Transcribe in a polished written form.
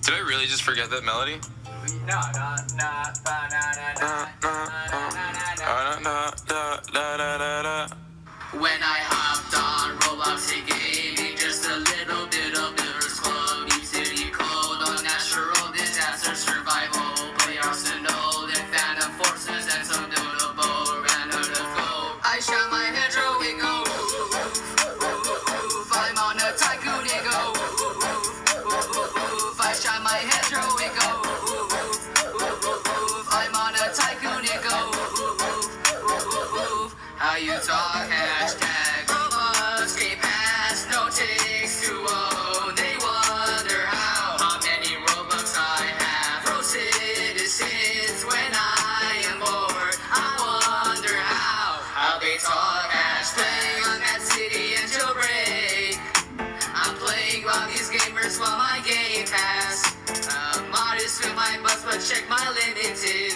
Did I really just forget that melody? When I hopped on Roblox gaming, just a little bit of Builders Club, Deep City Code, on natural disaster survival, play Arsenal and Phantom Forces and some notable random go. I shot my hedgerow, it go. I'm on a tycoon, it go. I shot my hedgerow, it go. I'm on a tycoon, it go. How you talk, hashtag Roblox, Game Pass, no takes to own. They wonder how many Robux I have. Pro citizens when I am bored. I wonder how they talk, hashtag on that city and jailbreak. I'm playing while these gamers while my Game Pass. Modest with my butts, but check my limited.